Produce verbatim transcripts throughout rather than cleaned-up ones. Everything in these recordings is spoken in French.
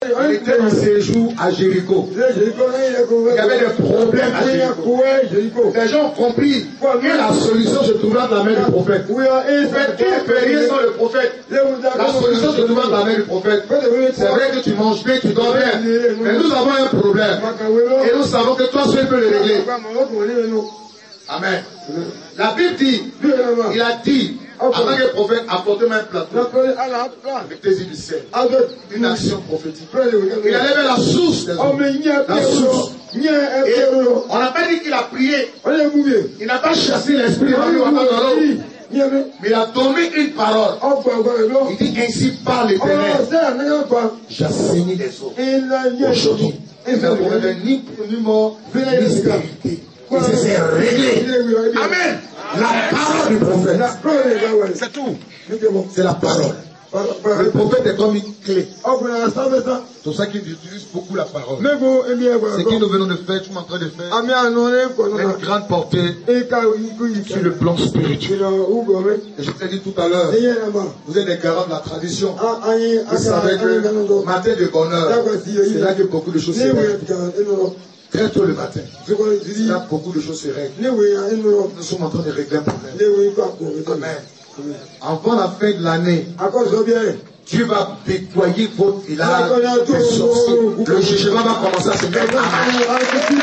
Il était en séjour à Jéricho. Il y avait des problèmes à Jéricho. Les gens ont compris que la solution se trouvait dans la main du prophète. Qui peut rien sans le prophète? La solution se trouvait dans la main du prophète. C'est vrai que tu manges bien, tu dors bien. Mais nous avons un problème. Et nous savons que toi seul peux le régler. Amen. La Bible dit, il a dit, avant que le prophète apporte un plateau, mettez-y du sel, une action prophétique. Il allait vers la source des hommes. La source. Et on n'a pas dit qu'il a prié. Il n'a pas chassé l'esprit dans l'eau. Mais il a donné une parole. Il dit ainsi par l'Éternel. J'assainis les eaux. Aujourd'hui, il n'a pas ni pour ni mort, ni stérilité. C'est réglé. Amen. La parole du prophète. C'est tout. C'est la parole. Le prophète est comme une clé. C'est pour ça qu'il utilise beaucoup la parole. Ce que nous venons de faire, tu es en train de faire, une grande portée sur le plan spirituel. Et je t'ai dit tout à l'heure, vous êtes des garants de la tradition. Vous savez que matin de bonheur, c'est là que beaucoup de choses se règlent. Très tôt le matin, il y a beaucoup de choses se règlent. Nous sommes en train de régler un problème. Amen. Avant la fin de l'année, Dieu va déployer votre village des sorciers. Le jugement va commencer à se mettre à marche.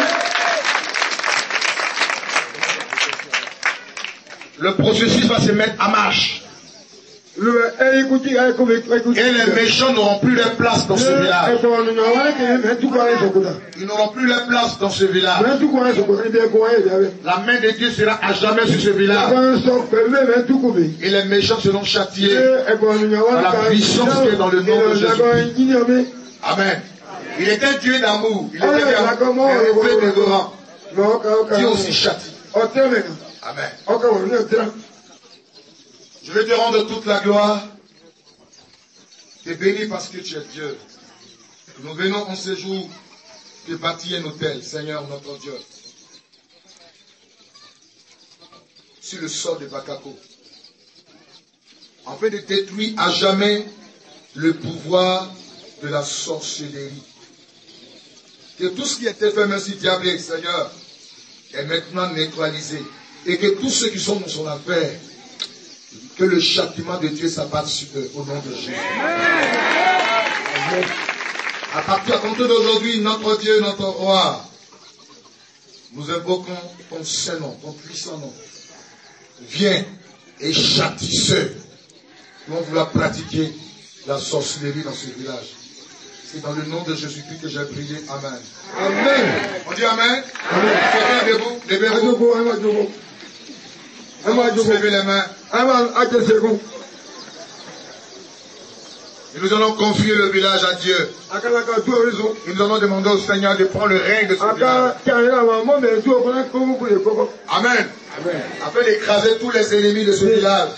Le processus va se mettre à marche. Et les méchants n'auront plus leur place dans ce village. Ils n'auront plus leur place dans ce village. La main de Dieu sera à jamais sur ce village. Et les méchants seront châtiés dans la puissance qui est dans le nom de Jésus. Amen. Il était Dieu d'amour. Il était d'amour. Et dévorant. Dieu aussi châtie. Amen. Je vais te rendre toute la gloire. Tu es béni parce que tu es Dieu. Nous venons en ce jour de bâtir un hôtel, Seigneur notre Dieu, sur le sol de Bakako, afin de détruire à jamais le pouvoir de la sorcellerie. Que tout ce qui était fait, merci diable, Seigneur, est maintenant neutralisé. Et que tous ceux qui sont dans son affaire, que le châtiment de Dieu s'abatte sur eux au nom de Jésus. Amen. À partir à compter d'aujourd'hui, notre Dieu, notre roi, nous invoquons ton saint nom, ton puissant nom. Viens et châtie ceux qui vont vouloir pratiquer la sorcellerie dans ce village. C'est dans le nom de Jésus-Christ que j'ai prié. Amen. Amen. On dit Amen. Amen. Quelqu'un debout, levez-vous. Vous levez les mains. Et nous allons confier le village à Dieu. Et nous allons demander au Seigneur de prendre le règne de ce village. Amen. Amen. Afin d'écraser tous les ennemis de ce village.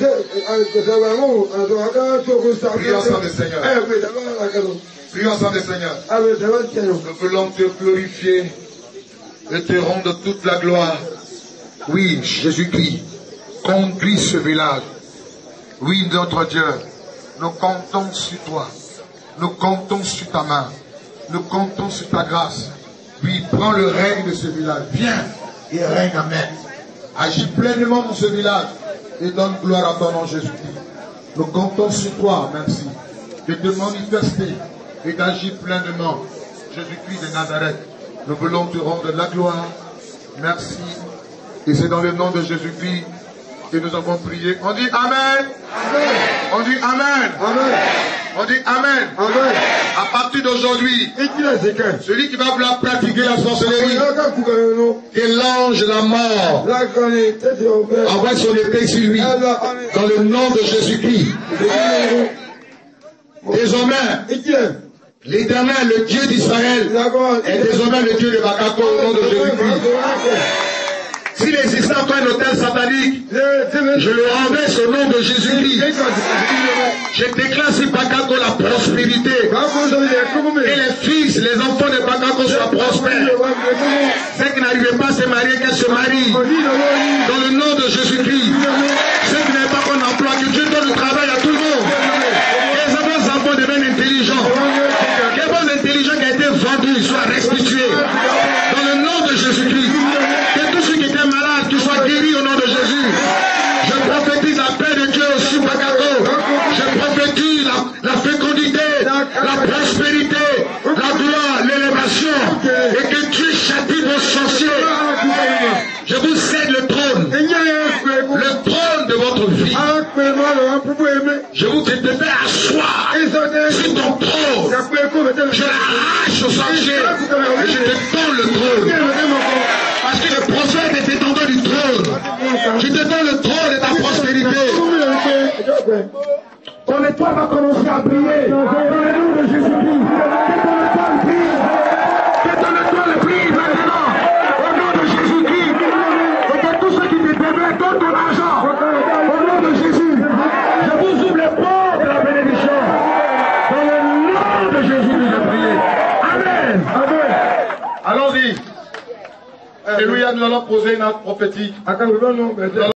Prions ensemble, Seigneur. Prions ensemble, Seigneur. Nous voulons te glorifier et te rendre toute la gloire. Oui, Jésus-Christ, conduis ce village. Oui, notre Dieu, nous comptons sur toi. Nous comptons sur ta main. Nous comptons sur ta grâce. Oui, prends le règne de ce village. Viens et règne, Amen. Agis pleinement dans ce village et donne gloire à ton nom, Jésus-Christ. Nous comptons sur toi, merci, de te manifester et d'agir pleinement. Jésus-Christ de Nazareth, nous voulons te rendre la gloire. Merci. Et c'est dans le nom de Jésus-Christ que nous avons prié. On dit Amen. Amen. On dit Amen. Amen. On dit Amen. Amen. À partir d'aujourd'hui, celui qui va vouloir pratiquer la sorcellerie, que l'ange de la mort envoie son épée sur lui. Dans le nom de Jésus-Christ. Désormais, l'Éternel, le Dieu d'Israël, est désormais le Dieu de Bakako au nom de Jésus-Christ. S'il existait encore un hôtel satanique, je le rendais au nom de Jésus-Christ. Je déclare sur Bakako la prospérité. Et les fils, les enfants de Bakako soient prospères. Ceux qui n'arrivaient pas à se marier, qu'elles se marient. Dans le nom de Jésus-Christ. Ceux qui n'avaient pas bon emploi, que Dieu donne le travail à tout le monde. Que les enfants deviennent intelligents. Que vos la prospérité, la gloire, l'élévation, et que Dieu châtie vos sorciers. Je vous cède le trône, le trône de votre vie. Je vous fais te faire asseoir sur ton trône. Je l'arrache aux sorciers et je te donne le trône. Parce que le prophète est détenteur du trône. Je te donne le trône et ta prospérité. Ton étoile va commencer à briller. Dans le nom de Jésus-Christ. Que ton étoile brille maintenant. Au nom de Jésus-Christ. Et que tous ceux qui te devaient donnent ton argent. Au nom de Jésus. Je vous ouvre les portes de la bénédiction. Dans le nom de Jésus, je prie. Amen. Amen. Allons-y. Alléluia, nous allons poser une acte prophétique.